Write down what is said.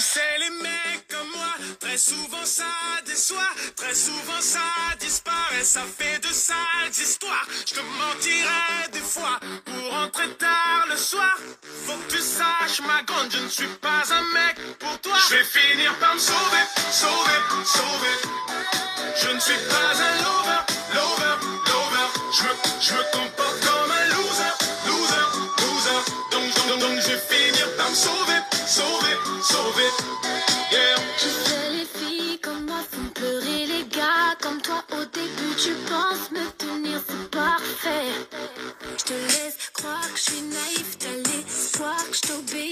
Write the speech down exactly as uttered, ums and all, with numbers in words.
sais, les mecs comme moi, très souvent ça déçoit, très souvent ça disparaît, ça fait de sales histoires. Je te mentirais des fois pour rentrer tard le soir. Faut que tu saches, ma grande, je ne suis pas un mec pour toi. Je vais finir par me sauver, sauver, sauver. Je ne suis pas un lover, lover, lover. Je me, je me comporte comme un loser, loser, loser. Donc, donc, donc, je vais finir par me sauver, sauver, sauver. Yeah. Je sais, les filles comme moi font pleurer les gars comme toi. Au début, tu penses me tenir, c'est parfait. Je te laisse croire que je suis naïf, t'as l'espoir que je t'obéis.